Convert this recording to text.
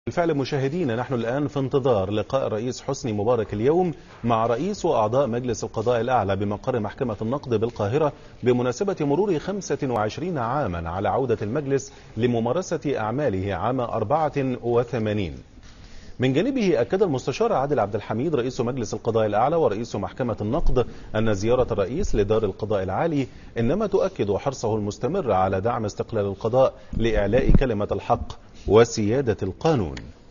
بالفعل مشاهدينا، نحن الآن في انتظار لقاء الرئيس حسني مبارك اليوم مع رئيس وأعضاء مجلس القضاء الأعلى بمقر محكمة النقد بالقاهرة بمناسبة مرور 25 عاما على عودة المجلس لممارسة أعماله عام 84. من جانبه أكد المستشار عادل عبد الحميد رئيس مجلس القضاء الأعلى ورئيس محكمة النقد أن زيارة الرئيس لدار القضاء العالي إنما تؤكد حرصه المستمر على دعم استقلال القضاء لإعلاء كلمة الحق وسيادة القانون.